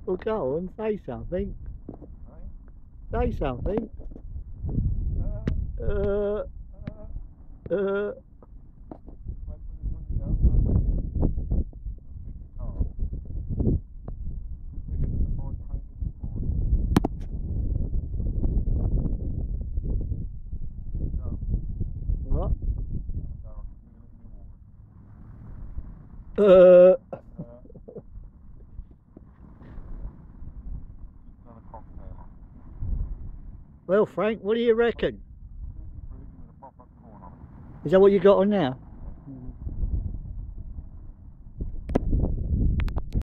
Well, go on, say something. Say something. Uh, uh. What? Well, Frank, what do you reckon? Is that what you got on now?